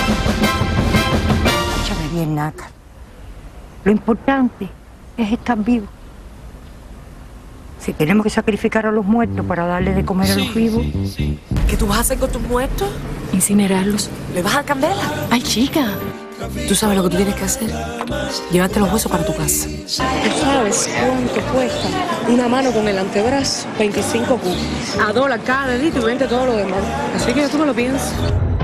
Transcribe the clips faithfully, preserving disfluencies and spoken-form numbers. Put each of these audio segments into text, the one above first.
Escúchame bien, Naca. Lo importante es estar vivo. Si tenemos que sacrificar a los muertos para darle de comer a los vivos. ¿Qué tú vas a hacer con tus muertos? Incinerarlos. ¿Le vas a dar candela? Ay, chica. Tú sabes lo que tú tienes que hacer. Llevarte los huesos para tu casa. ¿Tú sabes cuánto cuesta una mano con el antebrazo? veinticinco cubos. A dólar cada dedito y veinte todo lo demás. Así que tú me lo piensas.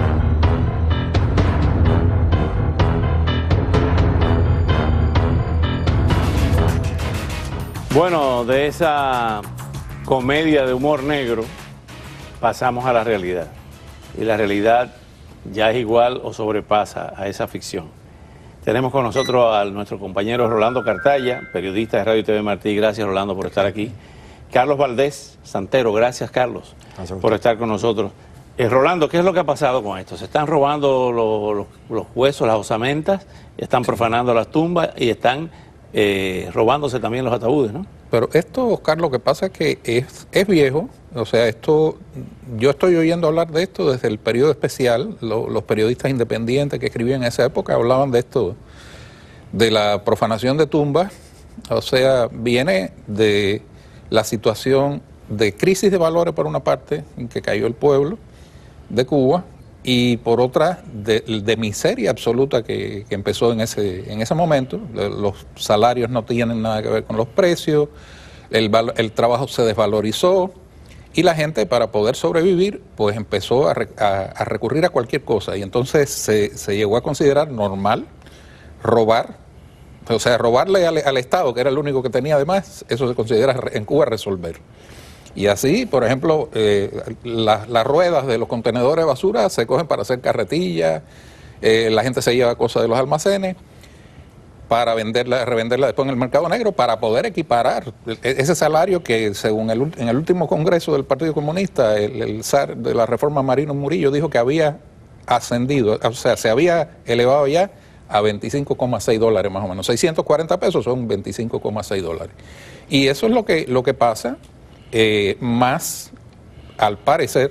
Bueno, de esa comedia de humor negro pasamos a la realidad. Y la realidad ya es igual o sobrepasa a esa ficción. Tenemos con nosotros a nuestro compañero Rolando Cartaya, periodista de Radio y T V Martí. Gracias, Rolando, por estar aquí. Carlos Valdés Santero, gracias, Carlos, gracias por estar con nosotros. Eh, Rolando, ¿qué es lo que ha pasado con esto? Se están robando los, los, los huesos, las osamentas, están profanando las tumbas y están eh, robándose también los ataúdes, ¿no? Pero esto, Oscar, lo que pasa es que es, es viejo, o sea, esto, yo estoy oyendo hablar de esto desde el periodo especial. Lo, los periodistas independientes que escribían en esa época hablaban de esto, de la profanación de tumbas, o sea, viene de la situación de crisis de valores por una parte, en que cayó el pueblo de Cuba, y por otra, de, de miseria absoluta que, que empezó en ese, en ese momento. Los salarios no tienen nada que ver con los precios, el, el trabajo se desvalorizó, y la gente, para poder sobrevivir, pues empezó a, re, a, a recurrir a cualquier cosa, y entonces se, se llegó a considerar normal robar, o sea, robarle al, al Estado, que era el único que tenía además, eso se considera en Cuba resolver. Y así, por ejemplo, eh, la, las ruedas de los contenedores de basura se cogen para hacer carretillas, eh, la gente se lleva cosas de los almacenes para venderla, revenderla después en el mercado negro, para poder equiparar ese salario que, según el, en el último congreso del Partido Comunista, el, el zar de la reforma Marino Murillo dijo que había ascendido, o sea, se había elevado ya a veinticinco coma seis dólares más o menos. seiscientos cuarenta pesos son veinticinco coma seis dólares. Y eso es lo que, lo que pasa. Eh, más, al parecer,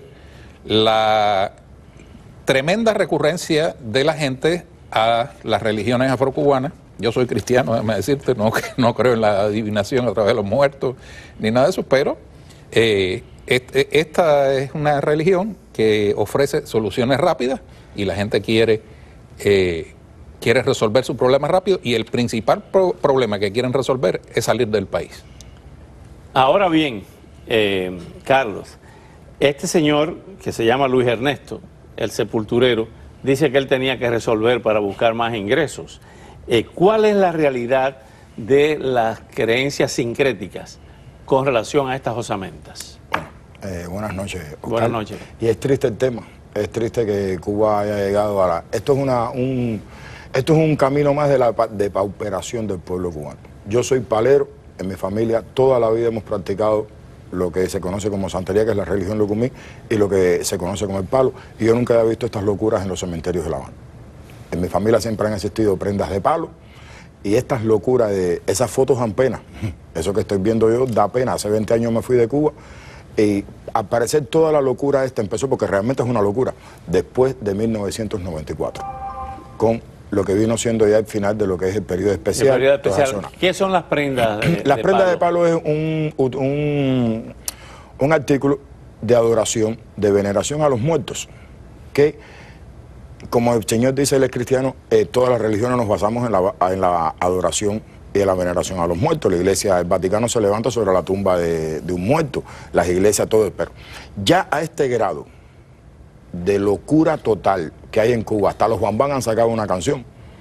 la tremenda recurrencia de la gente a las religiones afrocubanas. Yo soy cristiano, déjame decirte, no, no creo en la adivinación a través de los muertos, ni nada de eso, pero eh, este, esta es una religión que ofrece soluciones rápidas y la gente quiere, eh, quiere resolver sus problemas rápido, y el principal pro problema que quieren resolver es salir del país. Ahora bien, Eh, Carlos, este señor que se llama Luis Ernesto, el sepulturero, dice que él tenía que resolver para buscar más ingresos. Eh, ¿Cuál es la realidad de las creencias sincréticas con relación a estas osamentas? Bueno, eh, buenas noches, Oscar. Buenas noches. Y es triste el tema, es triste que Cuba haya llegado a la... Esto es, una, un, esto es un camino más de la de pauperación del pueblo cubano. Yo soy palero, en mi familia toda la vida hemos practicado lo que se conoce como santería, que es la religión lucumí, y lo que se conoce como el palo, y yo nunca había visto estas locuras en los cementerios de La Habana. En mi familia siempre han existido prendas de palo, y estas locuras de esas fotos dan pena. Eso que estoy viendo yo da pena. Hace veinte años me fui de Cuba, y al parecer toda la locura esta empezó, porque realmente es una locura, después de mil novecientos noventa y cuatro, con lo que vino siendo ya el final de lo que es el periodo especial. El periodo especial. ¿Qué son las prendas de, Las de prendas palo? de palo es un, un, un artículo de adoración, de veneración a los muertos, que, como el Señor dice, él es cristiano, eh, todas las religiones nos basamos en la, en la adoración y en la veneración a los muertos. La iglesia, el Vaticano se levanta sobre la tumba de, de un muerto, las iglesias, todo, pero ya a este grado de locura total que hay en Cuba, hasta los Bambán han sacado una canción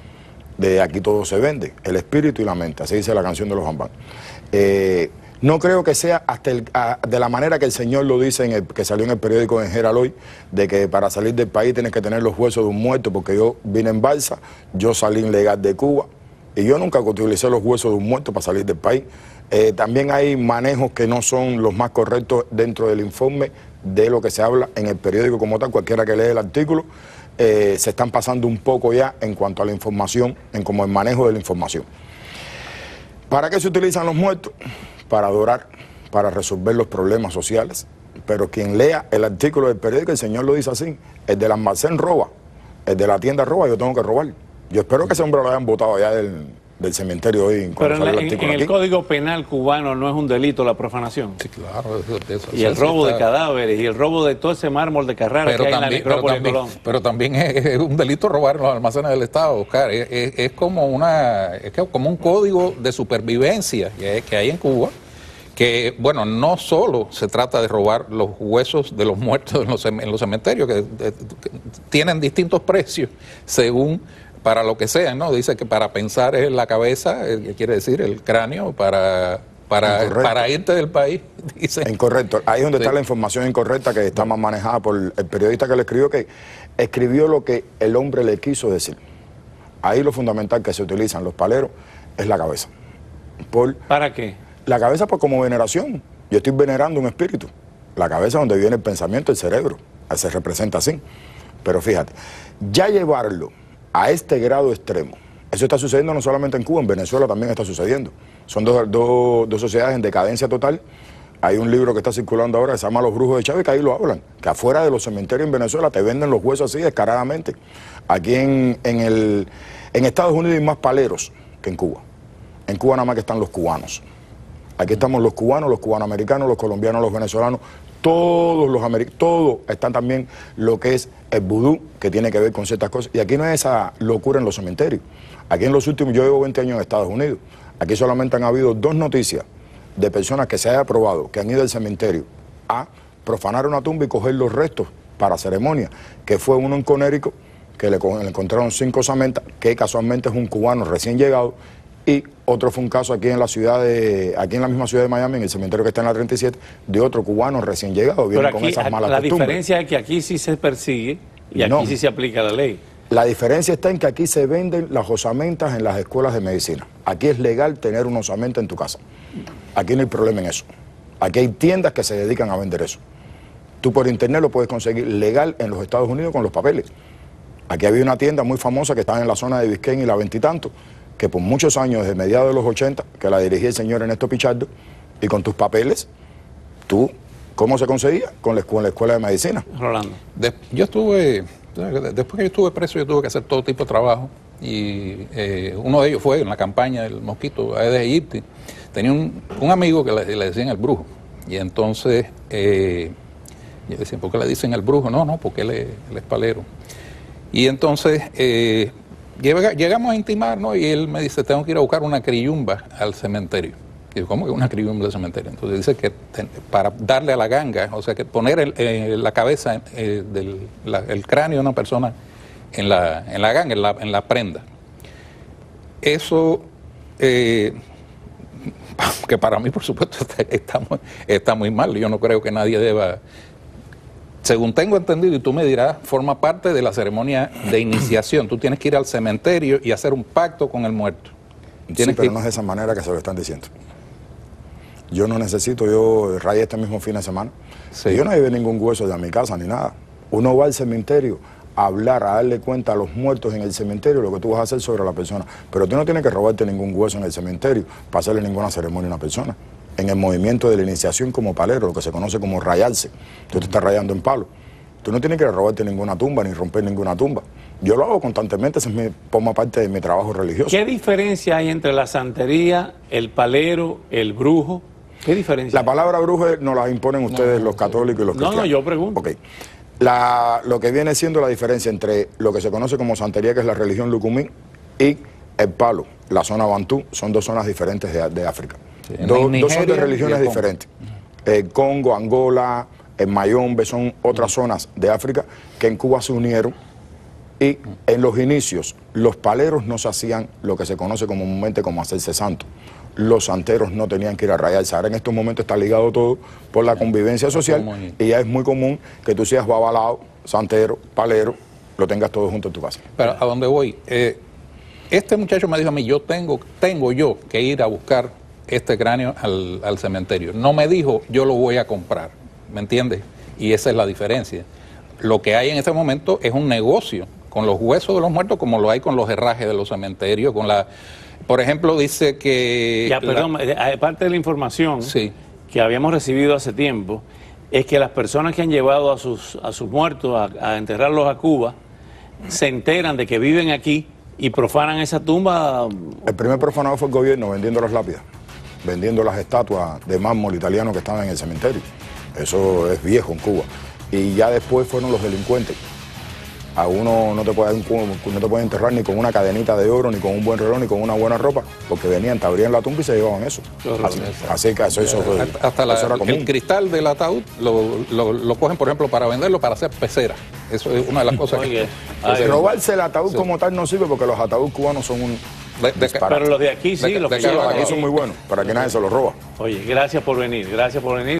de Aquí todo se vende, el espíritu y la mente, así dice la canción de los Bambán. Eh, no creo que sea hasta el, a, de la manera que el Señor lo dice, en el, que salió en el periódico en Herald hoy, de que para salir del país tienes que tener los huesos de un muerto, porque yo vine en balsa, yo salí ilegal de Cuba, y yo nunca utilicé los huesos de un muerto para salir del país. Eh, también hay manejos que no son los más correctos dentro del informe de lo que se habla en el periódico como tal. Cualquiera que lee el artículo, eh, se están pasando un poco ya en cuanto a la información, en como el manejo de la información. ¿Para qué se utilizan los muertos? Para adorar, para resolver los problemas sociales. Pero quien lea el artículo del periódico, el Señor lo dice así, el del almacén roba, el de la tienda roba, yo tengo que robar. Yo espero que ese hombre lo hayan votado allá del, del cementerio hoy. Pero en, la, el, en, en el Código Penal cubano no es un delito la profanación. Sí, claro. Eso, eso, y el eso robo está... de cadáveres y el robo de todo ese mármol de Carrara pero que también, hay en la necrópolis de Colón. Pero también es, es un delito robar en los almacenes del Estado, Oscar. Es, es, es como una, es como un código de supervivencia que, que hay en Cuba. Que, bueno, no solo se trata de robar los huesos de los muertos en los, en los cementerios, que, que, que tienen distintos precios según para lo que sean, ¿no? Dice que para pensar es la cabeza, que quiere decir el cráneo, para, para, para irte del país, dice. Incorrecto. Ahí es donde sí. está la información incorrecta que está más manejada por el periodista que le escribió, que escribió lo que el hombre le quiso decir. Ahí lo fundamental que se utilizan los paleros es la cabeza. Por, ¿Para qué? La cabeza pues como veneración. Yo estoy venerando un espíritu. La cabeza es donde viene el pensamiento, el cerebro. Se representa así. Pero fíjate, ya llevarlo a este grado extremo, eso está sucediendo no solamente en Cuba, en Venezuela también está sucediendo. Son dos, dos, dos sociedades en decadencia total. Hay un libro que está circulando ahora que se llama Los Brujos de Chávez, que ahí lo hablan, que afuera de los cementerios en Venezuela te venden los huesos así descaradamente. Aquí en, en, el, en Estados Unidos hay más paleros que en Cuba. En Cuba nada más que están los cubanos. Aquí estamos los cubanos, los cubanoamericanos, los colombianos, los venezolanos, todos los americanos, todos están también lo que es el vudú, que tiene que ver con ciertas cosas. Y aquí no es esa locura en los cementerios. Aquí en los últimos, yo llevo veinte años en Estados Unidos, aquí solamente han habido dos noticias de personas que se haya probado que han ido al cementerio a profanar una tumba y coger los restos para ceremonia, que fue uno en Conérico, que le, le encontraron cinco osamentas, que casualmente es un cubano recién llegado, y otro fue un caso aquí en la ciudad de, aquí en la misma ciudad de Miami, en el cementerio que está en la treinta y siete, de otro cubano recién llegado, viene con esas malas la costumbres. diferencia es que aquí sí se persigue y aquí no. sí se aplica la ley. La diferencia está en que aquí se venden las osamentas en las escuelas de medicina. Aquí es legal tener una osamenta en tu casa. Aquí no hay problema en eso. Aquí hay tiendas que se dedican a vender eso. Tú por internet lo puedes conseguir legal en los Estados Unidos con los papeles. Aquí había una tienda muy famosa que estaba en la zona de Biscayne y la veintitantos, que por muchos años, desde mediados de los ochenta, que la dirigía el señor Ernesto Pichardo, y con tus papeles, tú, ¿cómo se conseguía? Con la, con la escuela de medicina. Rolando. De, yo estuve, después que yo estuve preso, yo tuve que hacer todo tipo de trabajo, y eh, uno de ellos fue en la campaña del mosquito de Egipto. Tenía un, un amigo que le, le decían el brujo, y entonces, eh, yo decía, ¿por qué le dicen el brujo? No, no, porque él es, él es palero. Y entonces, eh, llegamos a intimar, ¿no? Y él me dice, tengo que ir a buscar una criyumba al cementerio. Y yo, ¿cómo que una criyumba al cementerio? Entonces dice que ten, para darle a la ganga, o sea, que poner el, eh, la cabeza, eh, del la, el cráneo de una persona en la, en la ganga, en la, en la prenda. Eso, eh, que para mí, por supuesto, está, está, muy, está muy mal. Yo no creo que nadie deba... Según tengo entendido, y tú me dirás, forma parte de la ceremonia de iniciación. Tú tienes que ir al cementerio y hacer un pacto con el muerto. Sí, pero que... no es de esa manera que se lo están diciendo. Yo no necesito, yo rayé este mismo fin de semana. Sí. Yo no llevé ningún hueso de mi casa ni nada. Uno va al cementerio a hablar, a darle cuenta a los muertos en el cementerio lo que tú vas a hacer sobre la persona. Pero tú no tienes que robarte ningún hueso en el cementerio para hacerle ninguna ceremonia a una persona. En el movimiento de la iniciación como palero, lo que se conoce como rayarse. Tú te estás rayando en palo. Tú no tienes que robarte ninguna tumba ni romper ninguna tumba. Yo lo hago constantemente, eso es mi, forma parte de mi trabajo religioso. ¿Qué diferencia hay entre la santería, el palero, el brujo? ¿Qué diferencia? La palabra brujo nos la imponen ustedes, no, los católicos y los cristianos. No, no, yo pregunto. Okay. La, lo que viene siendo la diferencia entre lo que se conoce como santería, que es la religión lucumí, y el palo, la zona bantú, son dos zonas diferentes de, de África. Sí, Do, dos son de religiones diferentes. El Congo, Angola, el Mayombe son otras zonas de África que en Cuba se unieron, y en los inicios los paleros no se hacían lo que se conoce comúnmente como hacerse santo. Los santeros no tenían que ir a rayarse. Ahora en estos momentos está ligado todo por la convivencia social y ya es muy común que tú seas babalao, santero, palero, lo tengas todo junto en tu casa. Pero a dónde voy, eh, este muchacho me dijo a mí, yo tengo, tengo yo que ir a buscar este cráneo al, al cementerio. No me dijo, yo lo voy a comprar, ¿me entiendes? Y esa es la diferencia. Lo que hay en este momento es un negocio con los huesos de los muertos, como lo hay con los herrajes de los cementerios, con la... Por ejemplo, dice que... Ya, perdón, la... aparte de la información sí. que habíamos recibido hace tiempo, es que las personas que han llevado a sus, a sus muertos a, a enterrarlos a Cuba, se enteran de que viven aquí y profanan esa tumba. El primer profanador fue el gobierno vendiendo las lápidas, vendiendo las estatuas de mármol italiano que estaban en el cementerio. Eso es viejo en Cuba. Y ya después fueron los delincuentes. A uno no te puede, no te puede enterrar ni con una cadenita de oro, ni con un buen reloj, ni con una buena ropa, porque venían, te abrían la tumba y se llevaban eso. Así, así que eso, eso, fue, hasta la, eso era común. el cristal del ataúd lo, lo, lo cogen, por ejemplo, para venderlo, para hacer peceras. Eso es una de las cosas. Oye, que... ay, robarse el ataúd sí. como tal no sirve, porque los ataúdes cubanos son un... De, de, pero los de aquí sí, de, los de, que Sí, llevan los de aquí aquí son muy buenos, para que nadie se los roba. Oye, gracias por venir, gracias por venir.